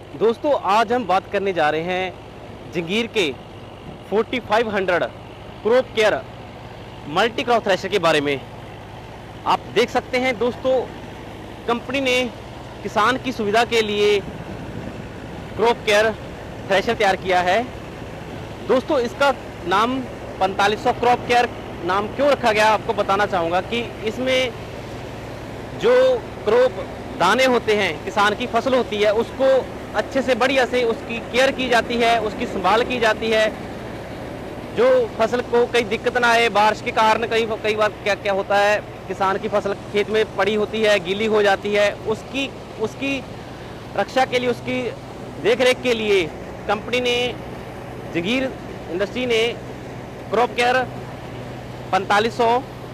दोस्तों आज हम बात करने जा रहे हैं जंगीर के 4500 crop care multi crop thresher के बारे में। आप देख सकते हैं दोस्तों, कंपनी ने किसान की सुविधा के लिए क्रॉप केयर थ्रेशर तैयार किया है। दोस्तों इसका नाम 4500 क्रॉप केयर नाम क्यों रखा गया, आपको बताना चाहूँगा कि इसमें जो क्रॉप दाने होते हैं, किसान की फसल होती है, उसको अच्छे से बढ़िया से उसकी केयर की जाती है, उसकी संभाल की जाती है। जो फसल को कई दिक्कत ना आए, बारिश के कारण कई बार क्या क्या होता है, किसान की फसल खेत में पड़ी होती है, गीली हो जाती है, उसकी रक्षा के लिए, उसकी देखरेख के लिए कंपनी ने, जंगीर इंडस्ट्री ने क्रॉप केयर 4500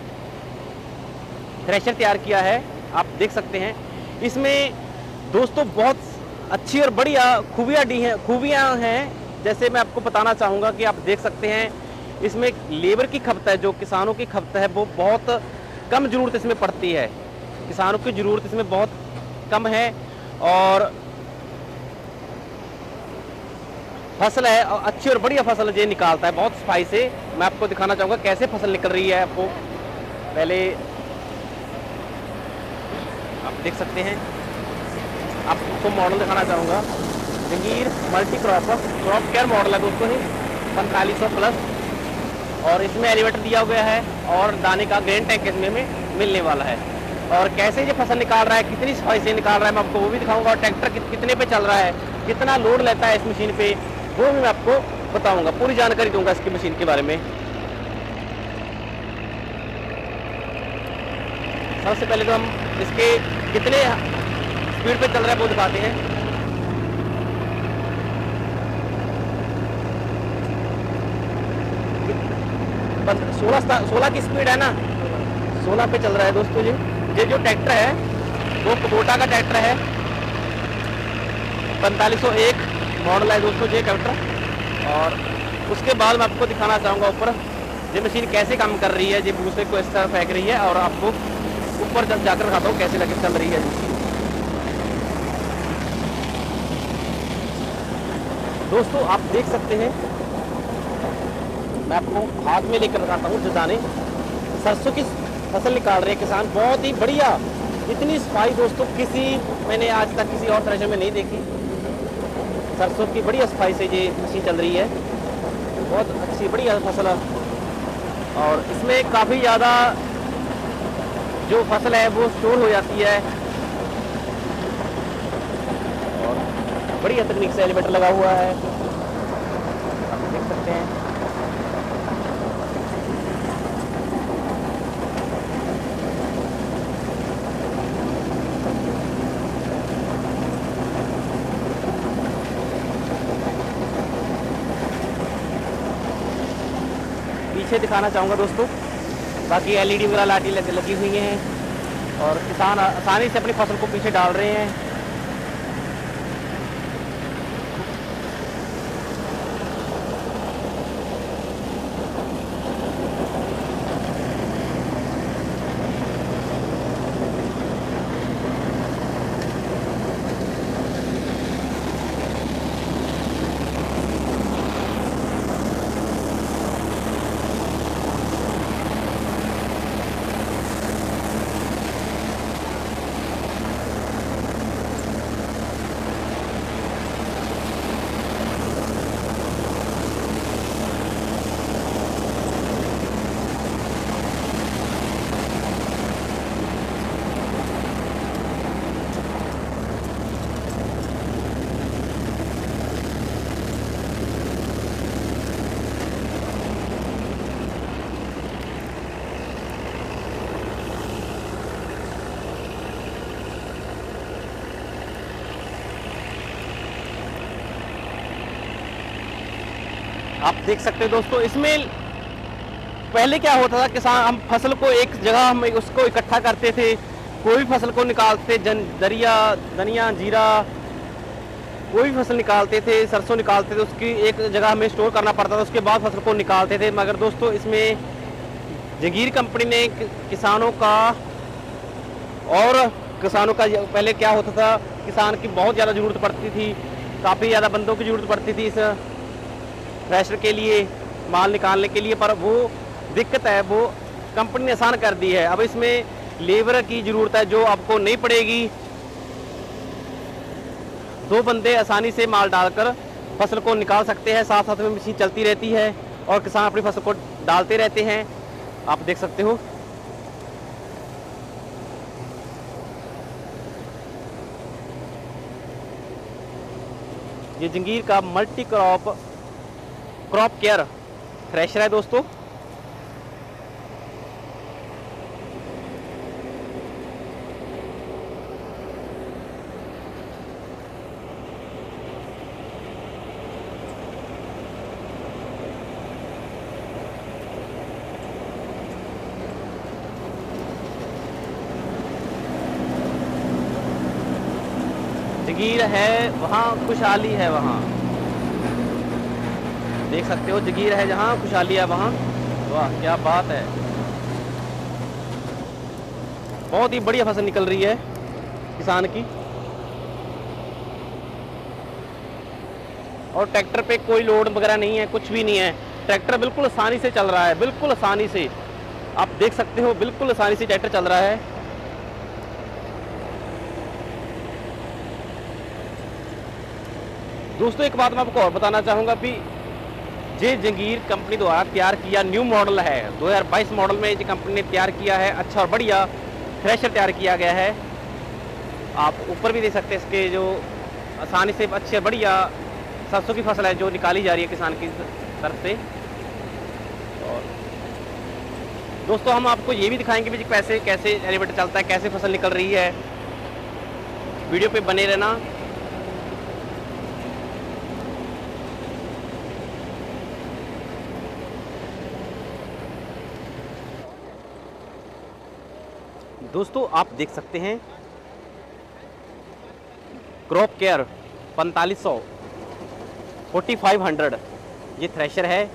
थ्रेशर तैयार किया है। आप देख सकते हैं इसमें दोस्तों बहुत अच्छी और बढ़िया खूबियाँ हैं। जैसे मैं आपको बताना चाहूँगा कि आप देख सकते हैं इसमें लेबर की खपत है, जो किसानों की खपत है वो बहुत कम ज़रूरत इसमें पड़ती है। किसानों की ज़रूरत इसमें बहुत कम है और फसल है अच्छी और बढ़िया फसल ये निकालता है बहुत सफाई से। मैं आपको दिखाना चाहूँगा कैसे फसल निकल रही है। आपको पहले आप देख सकते हैं, आपको मॉडल दिखाना चाहूँगा। Jangir multi crop care model है दोस्तों, ही 4500 प्लस, और इसमें एलिवेटर दिया गया है और दाने का ग्रेन टैंक इसमें मिलने वाला है। और कैसे ये फसल निकाल रहा है, कितनी सफाई से निकाल रहा है, मैं आपको वो भी दिखाऊंगा। और ट्रैक्टर कितने पे चल रहा है, कितना लोड लेता है इस मशीन पे, वो भी मैं आपको बताऊंगा, पूरी जानकारी दूंगा इसकी मशीन के बारे में। सबसे पहले तो हम इसके कितने स्पीड पे चल रहा है वो दिखाते हैं। सोलह की स्पीड है ना, 16 पे चल रहा है दोस्तों। ये जो ट्रैक्टर है वो कुबोटा का ट्रैक्टर है, 4501 मॉडल है दोस्तों ये ट्रैक्टर। और उसके बाद मैं आपको दिखाना चाहूँगा ऊपर ये मशीन कैसे काम कर रही है। ये भूसे को इस तरह फेंक रही है और आपको ऊपर जब जाकर दिखाता हूँ कैसे लगे चल रही है। दोस्तों आप देख सकते हैं, मैं आपको हाथ में लेकर दिखाता हूँ। जजाने सरसों की फसल निकाल रहे हैं किसान, बहुत ही बढ़िया। इतनी सफाई दोस्तों मैंने आज तक किसी और थ्रेशर में नहीं देखी। सरसों की बढ़िया सफाई से ये मशीन चल रही है, बहुत अच्छी बढ़िया फसल है। और इसमें काफ़ी ज़्यादा जो फसल है वो स्टोर हो जाती है और बढ़िया तकनीक से एलिवेटर लगा हुआ है, आप देख सकते हैं। पीछे दिखाना चाहूँगा दोस्तों, बाकी एलईडी वगैरह लाइटें लगी हुई हैं और किसान आसानी से अपनी फसल को पीछे डाल रहे हैं। आप देख सकते हैं दोस्तों, इसमें पहले क्या होता था, किसान हम फसल को एक जगह हम उसको इकट्ठा करते थे, कोई भी फसल को निकालते, धनिया, जीरा, कोई भी फसल निकालते थे, सरसों निकालते थे, उसकी एक जगह हमें स्टोर करना पड़ता था, उसके बाद फसल को निकालते थे। मगर दोस्तों इसमें जंगीर कंपनी ने किसानों का पहले क्या होता था, किसान की बहुत ज़्यादा ज़रूरत पड़ती थी काफ़ी ज़्यादा बंदों की ज़रूरत पड़ती थी इस थ्रेशर के लिए, माल निकालने के लिए, पर वो दिक्कत है वो कंपनी ने आसान कर दी है। अब इसमें लेबर की ज़रूरत है जो आपको नहीं पड़ेगी। 2 बंदे आसानी से माल डालकर फसल को निकाल सकते हैं, साथ साथ में मशीन चलती रहती है और किसान अपनी फसल को डालते रहते हैं। आप देख सकते हो। ये जंगीर का मल्टी क्रॉप केयर थ्रेशर है दोस्तों। जगीर है वहाँ खुशहाली है, वहाँ देख सकते हो। जगीर है जहाँ खुशहाली है वहाँ। वाह क्या बात है, बहुत ही बढ़िया फसल निकल रही है किसान की। और ट्रैक्टर पे कोई लोड वगैरह नहीं है, कुछ भी नहीं है। ट्रैक्टर बिल्कुल आसानी से चल रहा है, बिल्कुल आसानी से। आप देख सकते हो बिल्कुल आसानी से ट्रैक्टर चल रहा है। दोस्तों एक बात मैं आपको और बताना चाहूँगा कि ये जंगीर कंपनी द्वारा तैयार किया न्यू मॉडल है। 2022 मॉडल में ये कंपनी ने तैयार किया है। अच्छा और बढ़िया थ्रेशर तैयार किया गया है। आप ऊपर भी देख सकते हैं इसके जो आसानी से अच्छे बढ़िया सरसों की फसल है जो निकाली जा रही है किसान की तरफ से। और दोस्तों हम आपको ये भी दिखाएंगे भी कैसे एलिवेटर चलता है, कैसे फसल निकल रही है। वीडियो पे बने रहना। दोस्तों आप देख सकते हैं क्रॉप केयर 4500 4500 ये थ्रेशर है,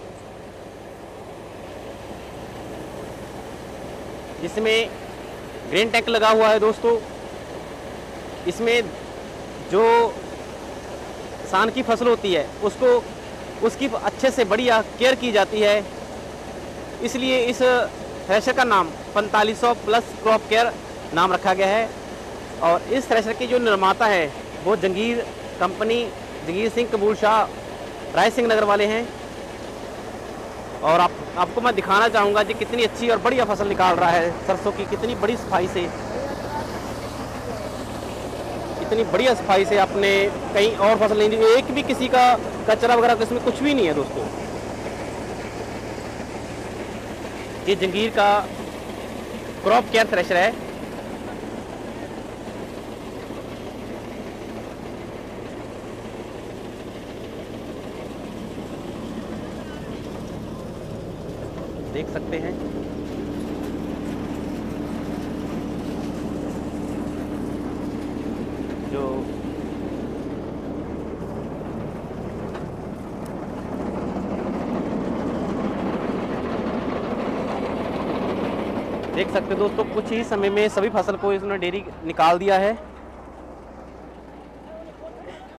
जिसमें ग्रेन टैंक लगा हुआ है। दोस्तों इसमें जो किसान की फसल होती है उसकी अच्छे से बढ़िया केयर की जाती है, इसलिए इस थ्रेशर का नाम 4500 प्लस क्रॉप केयर नाम रखा गया है। और इस थ्रेशर के जो निर्माता है वो जंगीर कंपनी, जंगीर सिंह कबूल शाह राय सिंह नगर वाले हैं। और आपको मैं दिखाना चाहूँगा जी कितनी अच्छी और बढ़िया फसल निकाल रहा है सरसों की। कितनी बड़ी सफाई से, इतनी बढ़िया सफाई से आपने कहीं और फसल नहीं दी। एक भी किसी का कचरा वगैरह इसमें कुछ भी नहीं है दोस्तों। ये जंगीर का क्रॉप केयर थ्रेशर है। देख सकते हैं जो देख सकते हैं दोस्तों, कुछ ही समय में सभी फसल को इसने डेयरी निकाल दिया है।